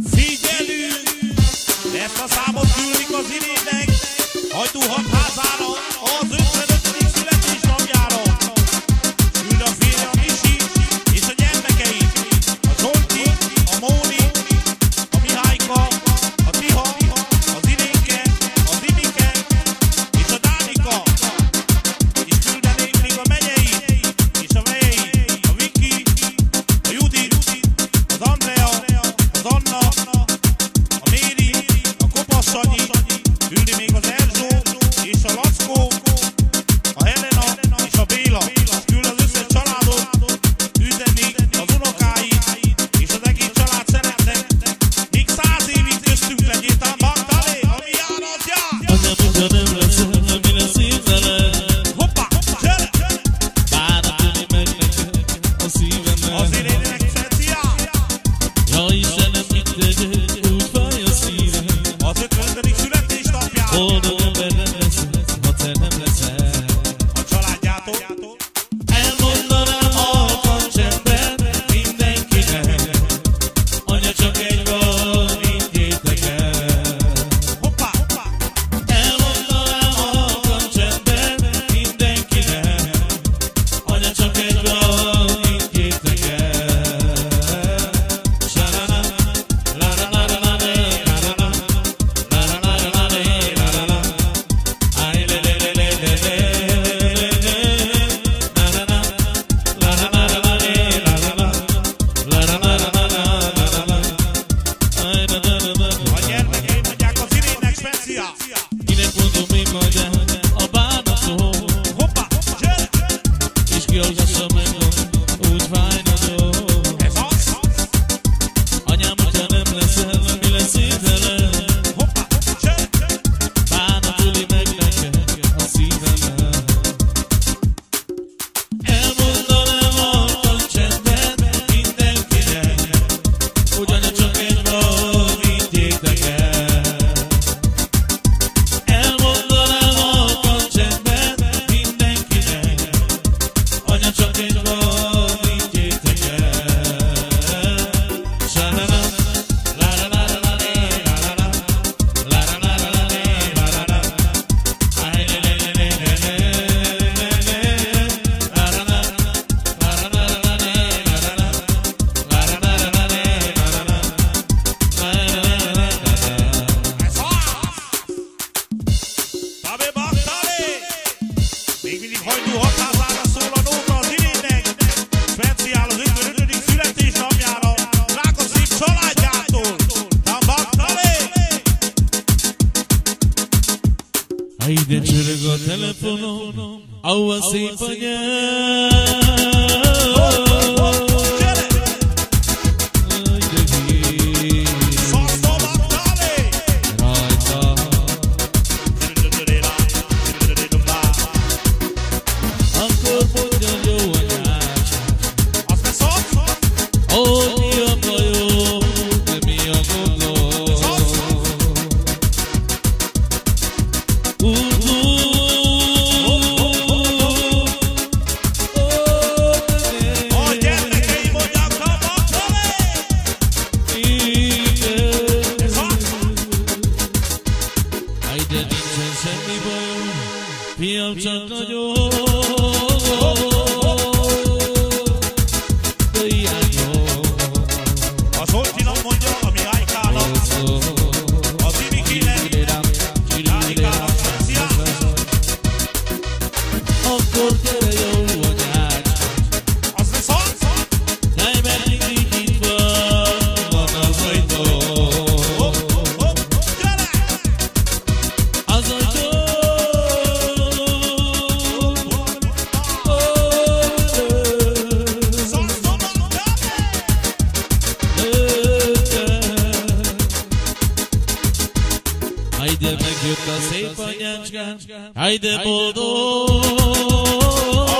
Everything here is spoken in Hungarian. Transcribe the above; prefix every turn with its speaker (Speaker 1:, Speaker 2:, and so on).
Speaker 1: Figyelünk! Ezt a számot küldik az Irénnek, Hajdúhat házára, az 55. születésnapjára. Küld a férje a Misi és a gyermekeit, a Zsolti, a Móni, a Mihályka, a Tiha, az Irénke, az Imike és a Dánika. És küldenék még a menyeit és a vejeit, a Viki, a Judit, az Andrea, az Anna, a Méri, a Kopasz Sanyi, küldi még az Erzsó és a Lackó, a Helena és a Béla. Azt küld az összes családot, üzeni az unokáit és az egész család szeretnek. Míg 100 évig köztünk legyél, tám Bagdalé, ami jár az jár.
Speaker 2: Anyám, hogyha nem leszel, mi lesz én veled?
Speaker 1: Hoppá, gyere!
Speaker 2: Bánatni meg neked a szívemmel.
Speaker 1: Az Irénnek speciál.
Speaker 2: Ja Istenem, mit tegyek, úgy fáj a szívem.
Speaker 1: Az 50. születésnapjára.
Speaker 2: Boldog ember nem leszel, ha te nem leszel.
Speaker 1: A családjától.
Speaker 2: Elmondanám halkan csendben mindenkinek, anya csak egy van, higgyétek el.
Speaker 1: Hoppá, hoppá.
Speaker 2: Elmondanám halkan csendben mindenkinek, anya csak egy van, higgyétek el. Sa-la-la, la-la-la-la-la-la, la-la-la, la-la-la-la-la-la, la-la-la, ay-le-le-le-le-le-le, la-la-la, la-la-la-la-la-la-la, ay-la-la-la-la-la.
Speaker 1: A gyermekeim mondják az Irénnek speciál.
Speaker 2: Kinek mondom én majd el a bánat szó,
Speaker 1: Hoppá, gyere!
Speaker 2: és kiolvassa meg, úgy fáj nagyon.
Speaker 1: Ez az.
Speaker 2: Anyám, hogyha nem leszel, mi lesz én veled?
Speaker 1: Hoppá, gyere!
Speaker 2: Bánat öli meg neked a szívemmel. Elmondanám halkan csendben mindenkinek, hogy anya csak egy van, higgyétek el. Elmondanám halkan csendben mindenkinek, anya csak egy van, higgyétek el. Sa-la-la, la-la-la-la-la-la-la, la-la-la-la-la-la-la, ay-le-le-le-le-le-le, la-la-la,
Speaker 1: Ez az. Tabé Bagdalé! Még mindig Hajdúhat házára szól a nóta az Irénnek. Speciál az 55. születésnapjára. Drága szép családjától. Tám Bagdalé!
Speaker 2: Ha ide csörög a telefonom, ahova szép anyám.
Speaker 1: Gyere! Szaszó Bagdalé!
Speaker 2: Rajta, akkor mondja jó anyás,
Speaker 1: Azt ne szólsz?
Speaker 2: hogy mi a bajom, de mi a gondom.
Speaker 1: A gyermekeim mondják Tám Bagdalé! Ez az.
Speaker 2: Ha ide nincsen semmi bajom, fiam, csak nagyon, de hiányom.
Speaker 1: A Zsoltinak mondja, a Mihálykának, az Imikének, Dánikának speciál.
Speaker 2: Akkor gyere jó anyács,
Speaker 1: Az ne szólsz?
Speaker 2: hely, mert mindig nyitva van az ajtó.
Speaker 1: Hopp, hopp, hopp, gyere!
Speaker 2: Az ajtó,
Speaker 1: Szaszó Bagdalé!
Speaker 2: Hajde, megjött a szép anyácskám, hajde boldog!